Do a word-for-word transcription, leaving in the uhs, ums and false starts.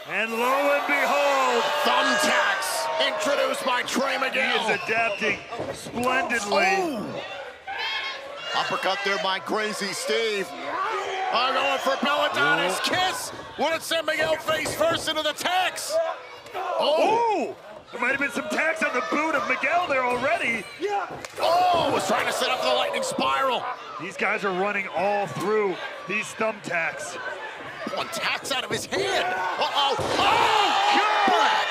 And lo and behold, thumbtacks introduced by Trey Miguel. He is adapting splendidly. Oh. Uppercut there by Crazy Steve. Oh, going for Belladonna's kiss. Would it send Miguel face first into the Tacks? Oh! There might have been some tacks on the boot of Miguel there already. Oh, was trying to set up the lightning spiral. These guys are running all through these thumbtacks. One tacks out of his hand. Uh-oh. Oh, God!